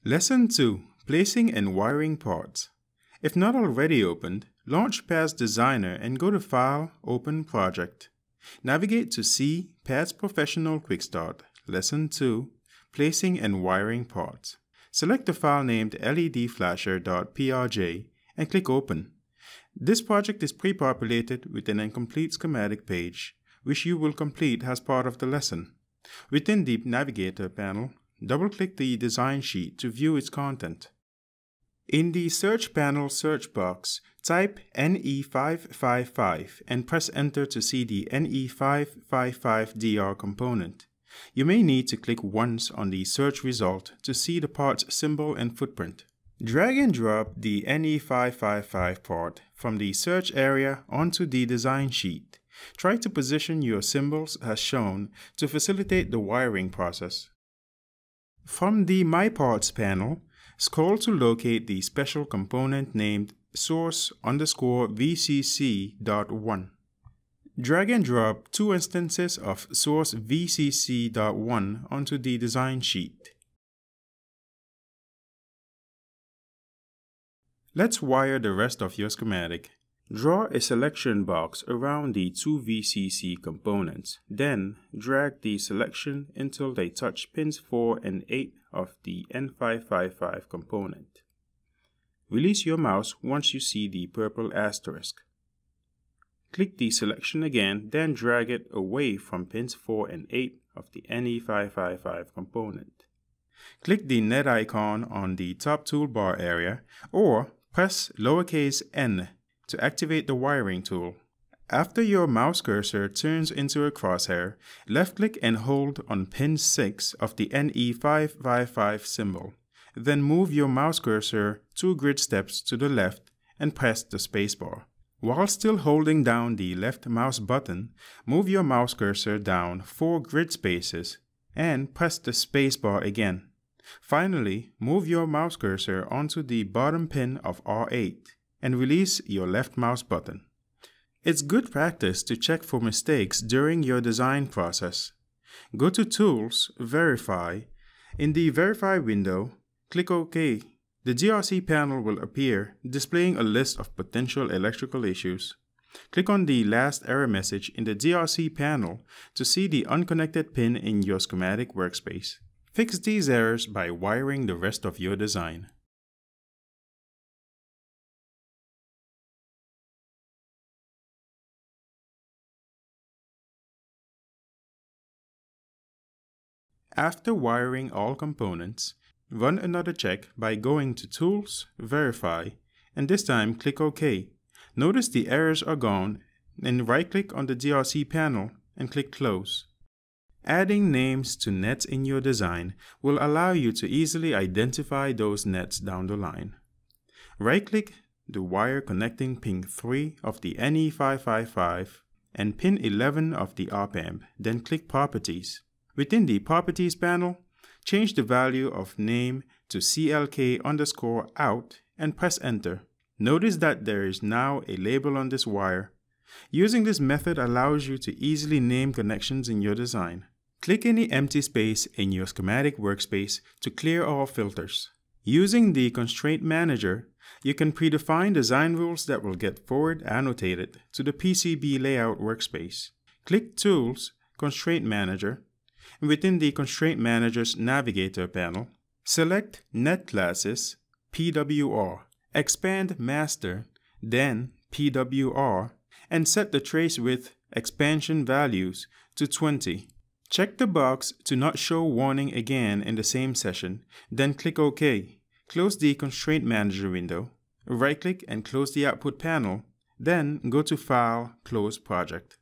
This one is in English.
Lesson 2. Placing and wiring parts. If not already opened, launch PADS Designer and go to File, Open Project. Navigate to C, PADS Professional Quick Start, Lesson 2, Placing and Wiring Parts. Select the file named ledflasher.prj and click Open. This project is pre-populated with an incomplete schematic page, which you will complete as part of the lesson. Within the Navigator panel, double-click the design sheet to view its content. In the Search panel search box, type NE555 and press Enter to see the NE555DR component. You may need to click once on the search result to see the part's symbol and footprint. Drag and drop the NE555 part from the search area onto the design sheet. Try to position your symbols as shown to facilitate the wiring process. From the My Parts panel, scroll to locate the special component named source_VCC.1. Drag and drop two instances of source VCC.1 onto the design sheet. Let's wire the rest of your schematic. Draw a selection box around the two VCC components, then drag the selection until they touch pins 4 and 8 of the N555 component. Release your mouse once you see the purple asterisk. Click the selection again, then drag it away from pins 4 and 8 of the NE555 component. Click the net icon on the top toolbar area or press lowercase n to activate the wiring tool. After your mouse cursor turns into a crosshair, left-click and hold on pin 6 of the NE555 symbol. Then move your mouse cursor 2 grid steps to the left and press the spacebar. While still holding down the left mouse button, move your mouse cursor down 4 grid spaces and press the spacebar again. Finally, move your mouse cursor onto the bottom pin of R8 and release your left mouse button. It's good practice to check for mistakes during your design process. Go to Tools, Verify. In the Verify window, click OK. The GRC panel will appear, displaying a list of potential electrical issues. Click on the last error message in the GRC panel to see the unconnected pin in your schematic workspace. Fix these errors by wiring the rest of your design. After wiring all components, run another check by going to Tools, Verify, and this time click OK. Notice the errors are gone and right-click on the GRC panel and click Close. Adding names to nets in your design will allow you to easily identify those nets down the line. Right-click the wire connecting pin 3 of the NE555 and pin 11 of the op-amp, then click Properties. Within the Properties panel, change the value of name to CLK_out and press Enter. Notice that there is now a label on this wire. Using this method allows you to easily name connections in your design. Click any empty space in your schematic workspace to clear all filters. Using the Constraint Manager, you can predefine design rules that will get forward annotated to the PCB layout workspace. Click Tools, Constraint Manager. Within the Constraint Manager's Navigator panel, select Net Classes, PWR, expand Master, then PWR, and set the trace width expansion values to 20. Check the box to not show warning again in the same session, then click OK. Close the Constraint Manager window, right-click and close the output panel, then go to File, Close Project.